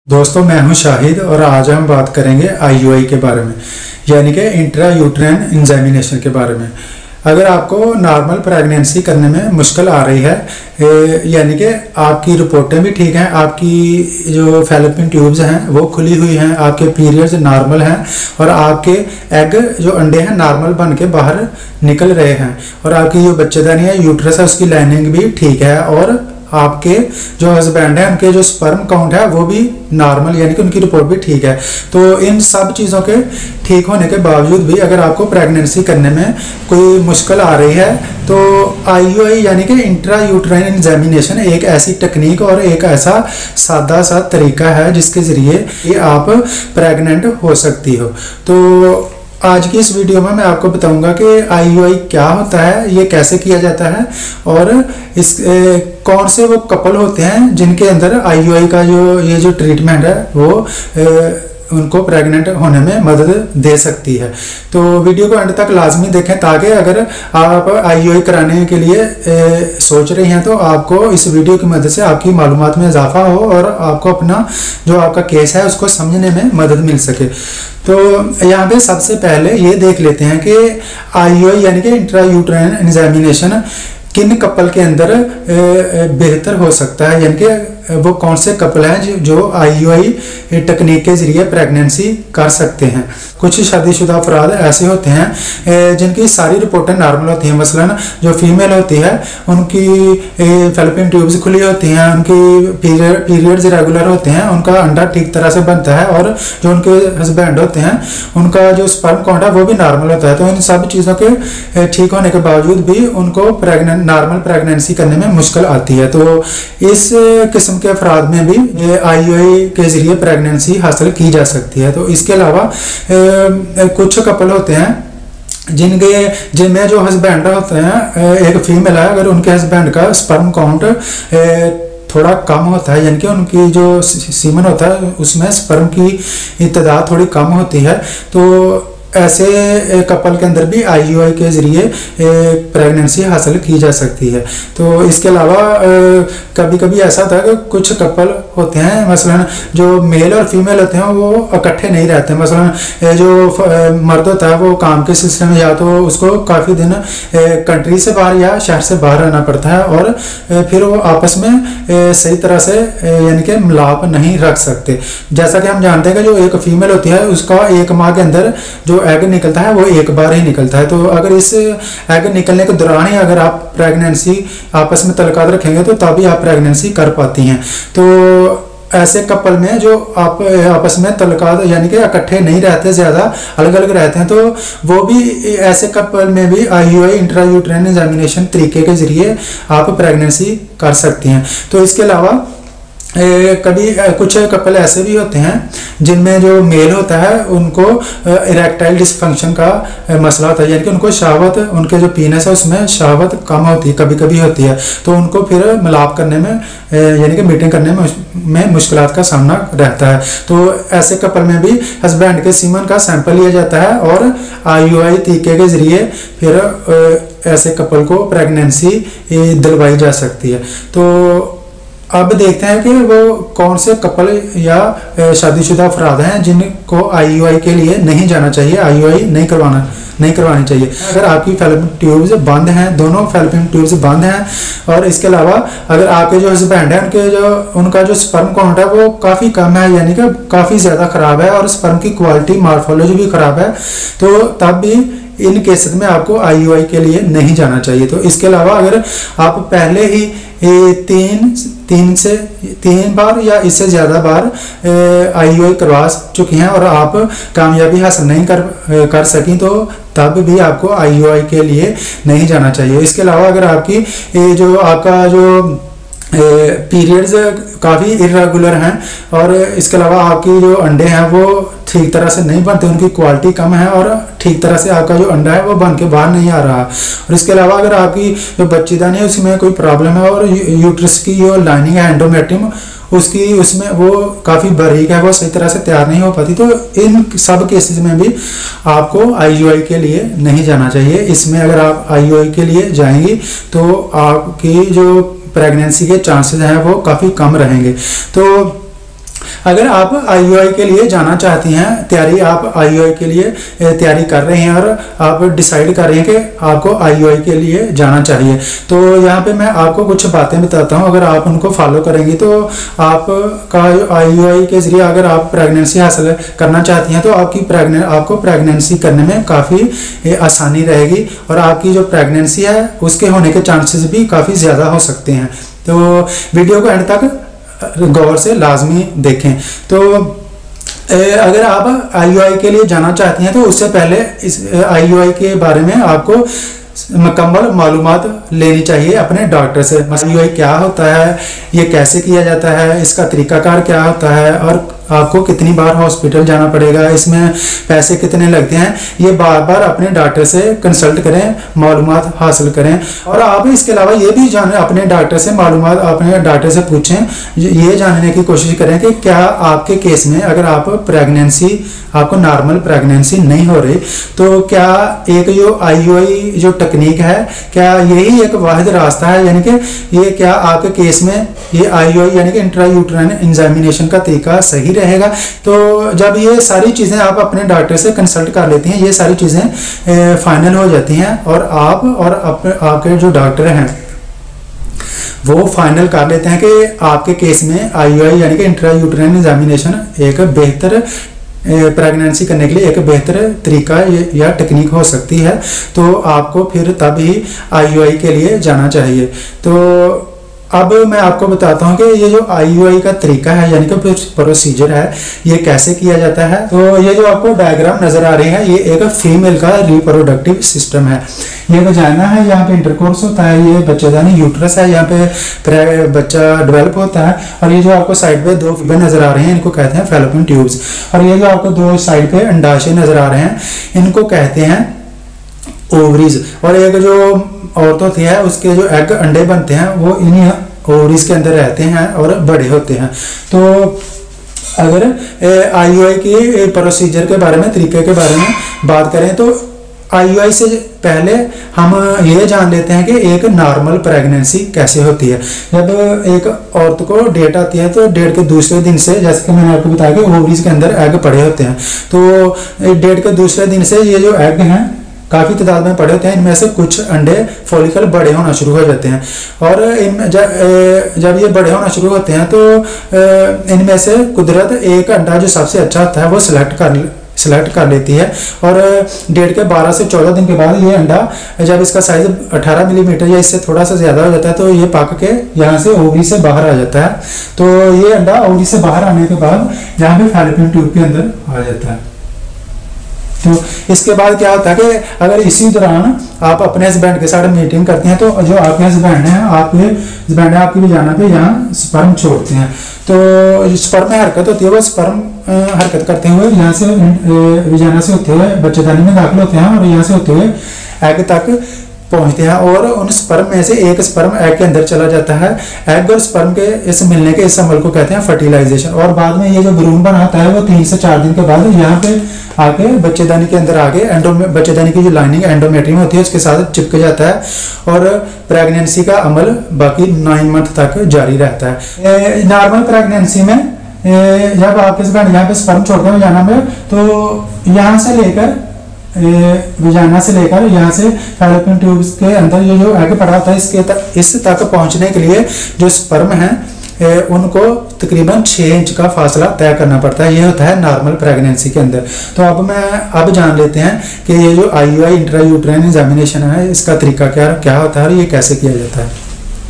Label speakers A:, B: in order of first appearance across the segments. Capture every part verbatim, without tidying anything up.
A: दोस्तों मैं हूं शाहिद और आज हम बात करेंगे आईयूआई के बारे में, यानी कि इंट्रा यूट्राइन इंजेमिनेशन के बारे में। अगर आपको नॉर्मल प्रेगनेंसी करने में मुश्किल आ रही है, यानी कि आपकी रिपोर्टें भी ठीक हैं, आपकी जो फैलोपियन ट्यूब्स हैं वो खुली हुई हैं, आपके पीरियड्स नॉर्मल हैं और आपके एग जो अंडे हैं नॉर्मल बन के बाहर निकल रहे हैं और आपकी जो बच्चेदानी है यूट्रस है उसकी लाइनिंग भी ठीक है और आपके जो हस्बैंड है उनके जो स्पर्म काउंट है वो भी नॉर्मल, यानी कि उनकी रिपोर्ट भी ठीक है। तो इन सब चीज़ों के ठीक होने के बावजूद भी अगर आपको प्रेगनेंसी करने में कोई मुश्किल आ रही है तो आईयूआई यानी कि इंट्रा यूट्राइन इंजेमिनेशन एक ऐसी टेक्निक और एक ऐसा सादा सा तरीका है जिसके ज़रिए ये आप प्रेग्नेंट हो सकती हो। तो आज की इस वीडियो में मैं आपको बताऊंगा कि आईयूआई क्या होता है, ये कैसे किया जाता है और इस ए, कौन से वो कपल होते हैं जिनके अंदर आईयूआई का जो ये जो ट्रीटमेंट है वो ए, उनको प्रेग्नेंट होने में मदद दे सकती है। तो वीडियो को अंत तक लाजमी देखें ताकि अगर आप आईयूआई कराने के लिए ए, सोच रहे हैं तो आपको इस वीडियो की मदद से आपकी मालूमात में इजाफा हो और आपको अपना जो आपका केस है उसको समझने में मदद मिल सके। तो यहाँ पे सबसे पहले ये देख लेते हैं कि आईयूआई यानी कि इंट्रा यूट्राइन इंजेमिनेशन किन कपल के अंदर बेहतर हो सकता है, यानी कि वो कौन से कपल हैं जो आईयूआई टेक्निक के जरिए प्रेगनेंसी कर सकते हैं। कुछ शादीशुदा अफराद ऐसे होते हैं जिनकी सारी रिपोर्टें नॉर्मल होती हैं, मसलन जो फीमेल होती है उनकी फैलोपियन ट्यूब्स खुली होती हैं, उनकी पीरियड पीरियड्स रेगुलर होते हैं, उनका अंडा ठीक तरह से बनता है और जो उनके हस्बैंड होते हैं उनका जो स्पर्म काउंट है वो भी नॉर्मल होता है। तो इन सब चीज़ों के ठीक होने के बावजूद भी उनको प्रेगनेंट नॉर्मल प्रेगनेंसी करने में मुश्किल आती है। तो इस किस्म के अफराद में भी आईयूआई के जरिए प्रेगनेंसी हासिल की जा सकती है। तो इसके अलावा कुछ कपल होते हैं जिनके जिनमें जो हस्बैंड होते हैं, एक फीमेल है, अगर उनके हस्बैंड का स्पर्म काउंट थोड़ा कम होता है, यानी कि उनकी जो सीमन होता है उसमें स्पर्म की तादाद थोड़ी कम होती है, तो ऐसे कपल के अंदर भी आईयूआई के ज़रिए प्रेगनेंसी हासिल की जा सकती है। तो इसके अलावा कभी कभी ऐसा होता है कि कुछ कपल होते हैं, मसलन जो मेल और फीमेल होते हैं वो इकट्ठे नहीं रहते। मसलन जो मर्द होता है वो काम के सिलसिले में या तो उसको काफ़ी दिन कंट्री से बाहर या शहर से बाहर रहना पड़ता है और फिर वो आपस में सही तरह से यानी कि मिलाप नहीं रख सकते। जैसा कि हम जानते हैं कि जो एक फीमेल होती है उसका एक माह के अंदर जो एग निकलता है वो एक बार ही निकलता है। तो अगर इस एग निकलने के दौरान ही अगर आप प्रेगनेंसी आपस में तल्लुकात रखेंगे तो तभी आप प्रेगनेंसी कर पाती हैं। तो ऐसे कपल में जो आप आपस में तल्लुकात यानी कि इकट्ठे नहीं रहते, ज़्यादा अलग अलग रहते हैं, तो वो भी ऐसे कपल में भी आईयूआई इंट्रा यूट्राइन इंजेमिनेशन तरीके के जरिए आप प्रेगनेंसी कर सकती हैं। तो इसके अलावा ए, कभी कुछ कपल ऐसे भी होते हैं जिनमें जो मेल होता है उनको इरेक्टाइल डिसफंक्शन का मसला होता है, यानी कि उनको शहावत, उनके जो पीनस है उसमें शहावत कम होती है, कभी कभी होती है, तो उनको फिर मिलाप करने में यानी कि मीटिंग करने में, में मुश्किलात का सामना रहता है। तो ऐसे कपल में भी हस्बैंड के सीमन का सैंपल लिया जाता है और आईयूआई तरीके के जरिए फिर ऐसे कपल को प्रेगनेंसी दिलवाई जा सकती है। तो अब देखते हैं कि वो कौन से कपल या शादीशुदा अफराद हैं जिनको आईयूआई के लिए नहीं जाना चाहिए, आईयूआई नहीं करवाना नहीं करवानी चाहिए। अगर आपकी फैलोपियन ट्यूब्स बंद हैं, दोनों फैलोपियन ट्यूब्स बंद हैं और इसके अलावा अगर आपके जो हस्बैंड हैं उनके जो उनका जो स्पर्म काउंट है वो काफ़ी कम है, यानी कि काफ़ी ज़्यादा ख़राब है और स्पर्म की क्वालिटी मार्फोलॉजी भी ख़राब है, तो तब भी इन केसेस में आपको आईयूआई के लिए नहीं जाना चाहिए। तो इसके अलावा अगर आप पहले ही तीन तीन से तीन बार या इससे ज़्यादा बार आईयूआई करवा चुकी हैं और आप कामयाबी हासिल नहीं कर कर सकी तो तब भी आपको आईयूआई के लिए नहीं जाना चाहिए। इसके अलावा अगर आपकी जो आपका जो पीरियड्स काफ़ी इरेगुलर हैं और इसके अलावा आपकी जो अंडे हैं वो ठीक तरह से नहीं बनते, उनकी क्वालिटी कम है और ठीक तरह से आपका जो अंडा है वो बन के बाहर नहीं आ रहा। और इसके अलावा अगर आपकी जो बच्चेदानी है उसमें कोई प्रॉब्लम है और यूट्रस की जो लाइनिंग है एंडोमेट्रियम उसकी उसमें वो काफ़ी बारीक है, वो सही तरह से तैयार नहीं हो पाती, तो इन सब केसेस में भी आपको आईयूआई के लिए नहीं जाना चाहिए। इसमें अगर आप आईयूआई के लिए जाएंगी तो आपकी जो प्रेगनेंसी के चांसेस हैं वो काफ़ी कम रहेंगे। तो अगर आप आईयूआई के लिए जाना चाहती हैं, तैयारी आप आईयूआई के लिए तैयारी कर रहे हैं और आप डिसाइड कर रहे हैं कि आपको आईयूआई के लिए जाना चाहिए, तो यहाँ पे मैं आपको कुछ बातें बताता हूँ। अगर आप उनको फॉलो करेंगी तो आपका आईयूआई के जरिए अगर आप प्रेगनेंसी हासिल करना चाहती हैं तो आपकी प्रेगनेंट आपको प्रेगनेंसी करने में काफ़ी आसानी रहेगी और आपकी जो प्रेगनेंसी है उसके होने के चांसेस भी काफ़ी ज़्यादा हो सकते हैं। तो वीडियो को एंड तक गौर से लाजमी देखें। तो अगर आप आईयूआई के लिए जाना चाहती हैं तो उससे पहले इस आईयूआई के बारे में आपको मुकम्मल मालूमात लेनी चाहिए अपने डॉक्टर से। आईयूआई क्या होता है, ये कैसे किया जाता है, इसका तरीकाकार क्या होता है और आपको कितनी बार हॉस्पिटल जाना पड़ेगा, इसमें पैसे कितने लगते हैं, ये बार बार अपने डॉक्टर से कंसल्ट करें, मालूमात हासिल करें। और आप इसके अलावा ये भी जाने अपने डॉक्टर से मालूमात अपने डॉक्टर से पूछें, ये जानने की कोशिश करें कि क्या आपके केस में अगर आप प्रेगनेंसी आपको नॉर्मल प्रेगनेंसी नहीं हो रही तो क्या एक जो आईयूआई जो टेक्निक है क्या यही एक वाहिद रास्ता है, यानी कि ये क्या आपके केस में ये आईयूआई यानी कि इंट्रायूटेराइन इंजामिनेशन का तरीका सही रहेगा। तो जब ये सारी चीज़ें आप अपने डॉक्टर से कंसल्ट कर लेती हैं, ये सारी चीज़ें फाइनल हो जाती हैं और आप और अपने आपके जो डॉक्टर हैं वो फाइनल कर लेते हैं कि आपके केस में आईयूआई यानी कि इंट्रायूटेराइन इंजामिनेशन एक बेहतर प्रेगनेंसी करने के लिए एक बेहतर तरीका या टेक्निक हो सकती है, तो आपको फिर तब ही आईयूआई के लिए जाना चाहिए। तो अब मैं आपको बताता हूँ कि ये जो आईयूआई का तरीका है यानी कि प्रोसीजर है ये कैसे किया जाता है। तो ये जो आपको डायग्राम नज़र आ रही है ये एक फीमेल का रिप्रोडक्टिव सिस्टम है। ये वजाइना है, यहाँ पे इंटरकोर्स होता है, ये बच्चेदानी यूट्रस है, यहाँ पे बच्चा डेवलप होता है। और ये जो आपको साइड पे दो फिबर नज़र आ रहे हैं इनको कहते हैं फैलोपियन ट्यूब्स। और ये जो आपको दो साइड पे अंडाशय नज़र आ रहे हैं इनको कहते हैं ओवरीज। और एक जो औरत होती है उसके जो एग अंडे बनते हैं वो इन्हीं ओवरीज के अंदर रहते हैं और बड़े होते हैं। तो अगर आईयूआई की प्रोसीजर के बारे में तरीके के बारे में बात करें तो आईयूआई से पहले हम ये जान लेते हैं कि एक नॉर्मल प्रेगनेंसी कैसे होती है। जब एक औरत को डेट आती है तो डेट के दूसरे दिन से, जैसे कि मैंने आपको बताया कि ओवरीज के अंदर एग पड़े होते हैं, तो डेट के दूसरे दिन से ये जो एग हैं काफ़ी तादाद में पड़े होते हैं, इनमें से कुछ अंडे फॉलिकल बड़े होना शुरू हो जाते हैं। और इन जब जब ये बड़े होना शुरू होते हैं तो इनमें से कुदरत एक अंडा जो सबसे अच्छा होता है वो सिलेक्ट कर सिलेक्ट कर लेती है। और डेढ़ के बारह से चौदह दिन के बाद ये अंडा जब इसका साइज अठारह मिलीमीटर या इससे थोड़ा सा ज़्यादा हो जाता है तो ये पक के यहाँ से ओवरी से बाहर आ जाता है। तो ये अंडा ओवरी से बाहर आने के बाद यहाँ पे फैलोपियन ट्यूब के अंदर आ जाता है। तो इसके बाद क्या होता है कि अगर इसी दौरान आप अपने हस्बैंड के साथ मीटिंग करते हैं तो जो आपके हस्बैंड हैं आपके हस्बैंड आपकी वजाना पे यहाँ स्पर्म छोड़ते हैं। तो स्पर्म में हरकत होती है, वो स्पर्म हरकत करते हुए यहाँ से वजाना से होते हुए बच्चेदानी में दाखिल होते हैं और यहाँ से होते हुए एग तक पहुंचते हैं और उन स्पर्म में से एक स्पर्म एग के अंदर चला जाता है। एग और स्पर्म के इस मिलने के इस अमल को कहते हैं फर्टिलाइजेशन। और बाद में ये जो भ्रूण बना होता है वो तीन से चार दिन के बाद यहाँ पे आके बच्चेदानी के अंदर आके एंडो बच्चेदानी की जो लाइनिंग एंडोमेट्रियम होती है उसके साथ चिपक जाता है और प्रेगनेंसी का अमल बाकी नाइन मंथ तक जारी रहता है। नॉर्मल प्रेगनेंसी में जब आपके हस्बैंड यहाँ पे स्पर्म छोड़ते हैं वजाना में तो यहाँ से लेकर वजाना से लेकर यहाँ से फैलोपियन ट्यूब्स के अंदर ये जो एग पड़ा होता है इसके तक इस तक पहुँचने के लिए जो स्पर्म हैं उनको तकरीबन छः इंच का फासला तय करना पड़ता है। ये होता है नॉर्मल प्रेगनेंसी के अंदर। तो अब मैं अब जान लेते हैं कि ये जो आईयूआई इंट्रायूटेराइन इंजामिनेशन है इसका तरीका क्या क्या होता है और ये कैसे किया जाता है।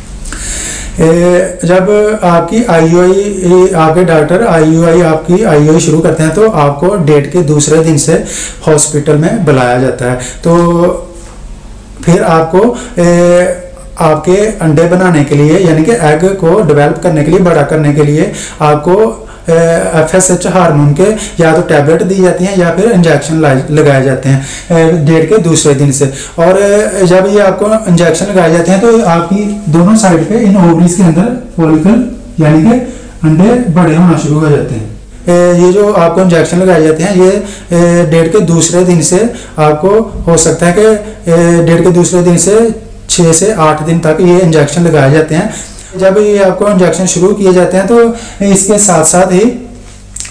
A: जब आपकी आईयूआई आपके डॉक्टर आईयूआई आपकी आईयूआई शुरू करते हैं तो आपको डेट के दूसरे दिन से हॉस्पिटल में बुलाया जाता है। तो फिर आपको ए, आपके अंडे बनाने के लिए यानी कि एग को डेवलप करने के लिए बड़ा करने के लिए आपको एफ एस एच हार्मोन के या तो टैबलेट दी जाती हैं या फिर इंजेक्शन लगाए जाते हैं डेट के दूसरे दिन से। और जब ये आपको इंजेक्शन लगाए जाते हैं तो आपकी दोनों साइड पे इन ओवरीज के अंदर फॉलिकल यानी कि अंडे बड़े होना शुरू हो जाते हैं। ये जो आपको इंजेक्शन लगाए जाते हैं ये डेट के दूसरे दिन से आपको हो सकता है कि डेट के दूसरे दिन से छः से आठ दिन तक ये इंजेक्शन लगाए जाते हैं। जब ये आपको इंजेक्शन शुरू किए जाते हैं तो इसके साथ साथ ही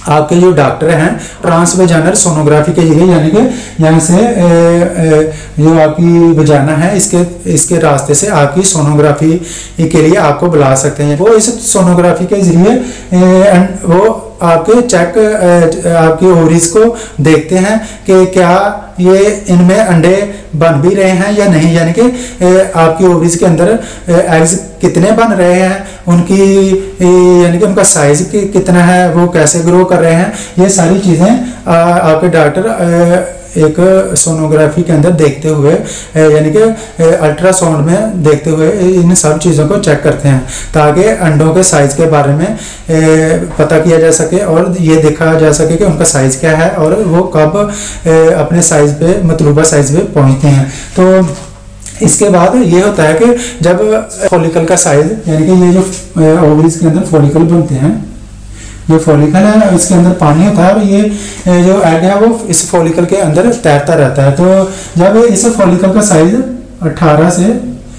A: आपके जो डॉक्टर हैं ट्रांस वेजाइनल सोनोग्राफी के जरिए, यानी कि यहाँ से ए, ए, जो आपकी वजाना है इसके इसके रास्ते से आपकी सोनोग्राफी के लिए आपको बुला सकते हैं। वो इस सोनोग्राफी के जरिए वो आपके चेक आपकी ओवरीज को देखते हैं कि क्या ये इनमें अंडे बन भी रहे हैं या नहीं, यानी कि आपकी ओवरीज के अंदर एग्स कितने बन रहे हैं, उनकी यानी कि उनका साइज कितना है, वो कैसे ग्रो कर रहे हैं, ये सारी चीज़ें आपके डॉक्टर एक सोनोग्राफी के अंदर देखते हुए यानी कि अल्ट्रासाउंड में देखते हुए इन सब चीज़ों को चेक करते हैं, ताकि अंडों के साइज़ के बारे में पता किया जा सके और ये देखा जा सके कि उनका साइज़ क्या है और वो कब अपने साइज़ पे मतलूबा साइज़ पे पहुंचते हैं। तो इसके बाद ये होता है कि जब फॉलिकल का साइज़, यानी कि ये जो ओवरीज के अंदर फॉलिकल बनते हैं, ये फॉलिकल है, इसके अंदर पानी होता है और ये जो एग है वो इस फॉलिकल के अंदर तैरता रहता है। तो जब इस फॉलिकल का साइज अठारह से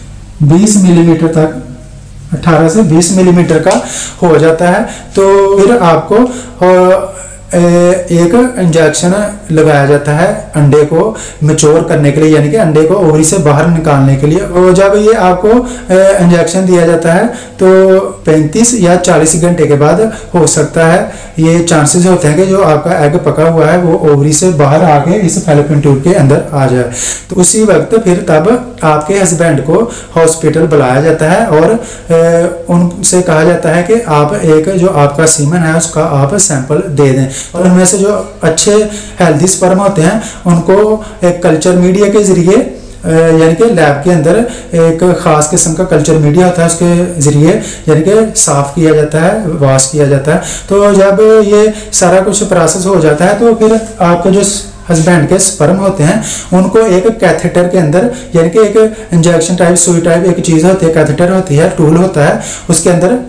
A: बीस मिलीमीटर तक अठारह से बीस मिलीमीटर का हो जाता है, तो फिर आपको एक इंजेक्शन लगाया जाता है अंडे को मैच्योर करने के लिए, यानी कि अंडे को ओवरी से बाहर निकालने के लिए। और जब ये आपको इंजेक्शन दिया जाता है तो पैंतीस या चालीस घंटे के बाद हो सकता है ये चांसेस होते हैं कि जो आपका एग पका हुआ है वो ओवरी से बाहर आके इस फैलोपियन ट्यूब के अंदर आ जाए। तो उसी वक्त फिर तब आपके हस्बैंड को हॉस्पिटल बुलाया जाता है और उनसे कहा जाता है कि आप एक जो आपका सीमन है उसका आप सैंपल दे दें, और उनमें से जो अच्छे हेल्दी स्पर्म होते हैं उनको एक कल्चर मीडिया के जरिए, यानी कि लैब के अंदर एक ख़ास किस्म का कल्चर मीडिया होता है, उसके ज़रिए यानी कि साफ़ किया जाता है, वॉश किया जाता है। तो जब ये सारा कुछ प्रोसेस हो जाता है तो फिर आपके जो हस्बैंड के स्पर्म होते हैं उनको एक कैथेटर के अंदर, यानी कि एक इंजेक्शन टाइप सुई टाइप एक चीज़ होती है, कैथेटर होती है, टूल होता है, उसके अंदर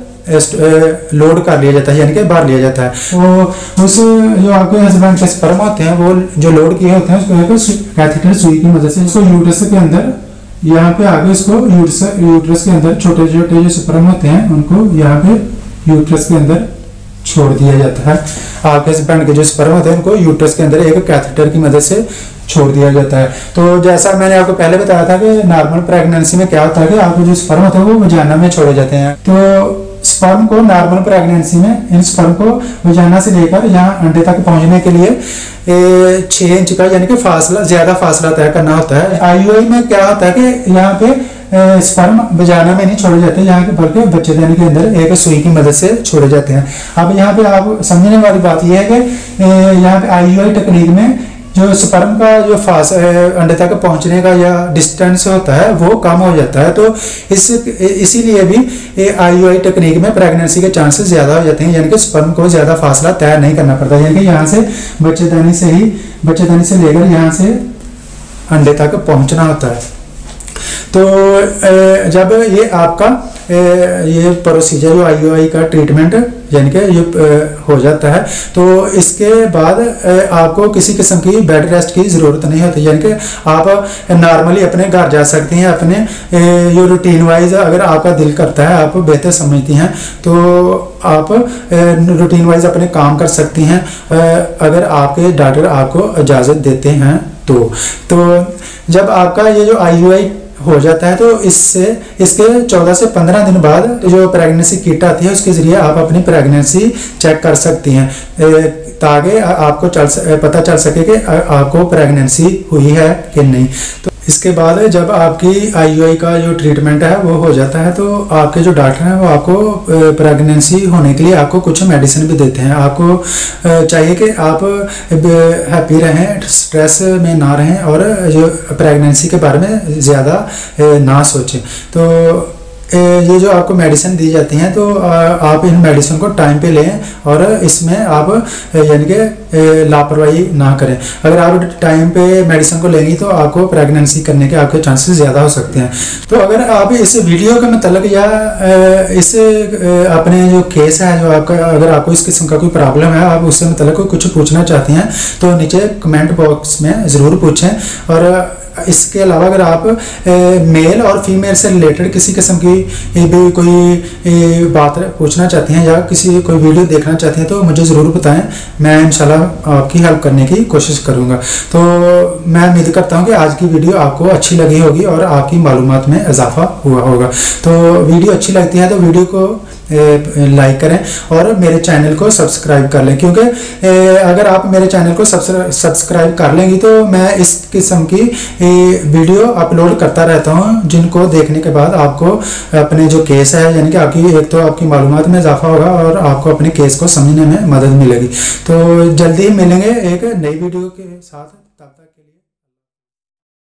A: लोड कर लिया जाता है, यानी कि भर लिया जाता है। तो उस जो आपके हस्बैंड के स्पर्म होते हैं वो जो लोड किए होते हैं उसको एक कैथेटर सुई की मदद से इसको यूट्रस के अंदर यहाँ पे आगे इसको यूट्रस यूट्रस के अंदर छोटे छोटे जो स्पर्म होते हैं उनको यहाँ पे यूट्रस के अंदर छोड़ दिया जाता है। आपके हस्बैंड के जो स्पर्म होते हैं उनको यूट्रस के अंदर एक कैथेटर की मदद से छोड़ दिया जाता है। तो जैसा मैंने आपको पहले बताया था कि नॉर्मल प्रेगनेंसी में क्या होता है कि आपके जो स्पर्म होते हैं वो वजाना में छोड़े जाते हैं। तो स्पर्म को नॉर्मल प्रेगनेंसी में इन स्पर्म को वजाना से लेकर यहाँ अंडे तक पहुंचने के लिए छः इंच का यानी कि फासला ज़्यादा फासला तय करना होता है। आईयूआई में क्या होता है कि यहाँ पे स्पर्म वजाना में नहीं छोड़े जाते, यहाँ के बल्कि बच्चेदानी के अंदर एक सुई की मदद से छोड़े जाते हैं। अब यहाँ पे आप समझने वाली बात यह है कि यहाँ पे आईयूआई टेक्निक में जो स्पर्म का जो फास अंडे तक पहुंचने का या डिस्टेंस होता है वो कम हो जाता है। तो इस इसीलिए भी आईयूआई टेक्निक में प्रेगनेंसी के चांसेस ज़्यादा हो जाते हैं, यानी कि स्पर्म को ज़्यादा फासला तय नहीं करना पड़ता, यानी कि यहाँ से बच्चेदानी से ही बच्चेदानी से लेकर यहाँ से अंडे तक पहुँचना होता है। तो जब ये आपका ये प्रोसीजर जो आईयूआई का ट्रीटमेंट यानी कि ये हो जाता है तो इसके बाद आपको किसी किस्म की बेड रेस्ट की ज़रूरत नहीं होती, यानी कि आप नॉर्मली अपने घर जा सकती हैं। अपने जो रूटीन वाइज अगर आपका दिल करता है, आप बेहतर समझती हैं तो आप रूटीन वाइज अपने काम कर सकती हैं अगर आपके डॉक्टर आपको इजाज़त देते हैं। तो तो जब आपका ये जो आईयूआई हो जाता है तो इससे इसके चौदह से पंद्रह दिन बाद जो प्रेगनेंसी किट आती है उसके ज़रिए आप अपनी प्रेगनेंसी चेक कर सकती हैं, ताकि आपको चल पता चल सके कि आपको प्रेगनेंसी हुई है कि नहीं। तो इसके बाद जब आपकी आईयूआई का जो ट्रीटमेंट है वो हो जाता है तो आपके जो डॉक्टर हैं वो आपको प्रेगनेंसी होने के लिए आपको कुछ मेडिसिन भी देते हैं। आपको चाहिए कि आप हैप्पी रहें, स्ट्रेस में ना रहें और जो प्रेगनेंसी के बारे में ज़्यादा ना सोचें। तो ये जो आपको मेडिसिन दी जाती हैं तो आप इन मेडिसिन को टाइम पे लें और इसमें आप यानी कि लापरवाही ना करें। अगर आप टाइम पे मेडिसिन को लेंगी तो आपको प्रेगनेंसी करने के आपके चांसेस ज़्यादा हो सकते हैं। तो अगर आप इस वीडियो के मतलब या इस अपने जो केस है जो आपका, अगर आपको इस किस्म का कोई प्रॉब्लम है, आप उससे मतलब कुछ पूछना चाहती हैं तो नीचे कमेंट बॉक्स में ज़रूर पूछें। और इसके अलावा अगर आप मेल और फीमेल से रिलेटेड किसी किस्म की भी कोई बात पूछना चाहते हैं या किसी कोई वीडियो देखना चाहते हैं तो मुझे ज़रूर बताएं, मैं इंशाल्लाह आपकी हेल्प करने की कोशिश करूंगा। तो मैं उम्मीद करता हूं कि आज की वीडियो आपको अच्छी लगी होगी और आपकी मालूमात में इजाफा हुआ होगा। तो वीडियो अच्छी लगती है तो वीडियो को लाइक करें और मेरे चैनल को सब्सक्राइब कर लें, क्योंकि अगर आप मेरे चैनल को सब्सक्राइब कर लेंगी तो मैं इस किस्म की वीडियो अपलोड करता रहता हूं, जिनको देखने के बाद आपको अपने जो केस है यानी कि आपकी एक तो आपकी मालूमात में इजाफा होगा और आपको अपने केस को समझने में मदद मिलेगी। तो जल्दी ही मिलेंगे एक नई वीडियो के साथ।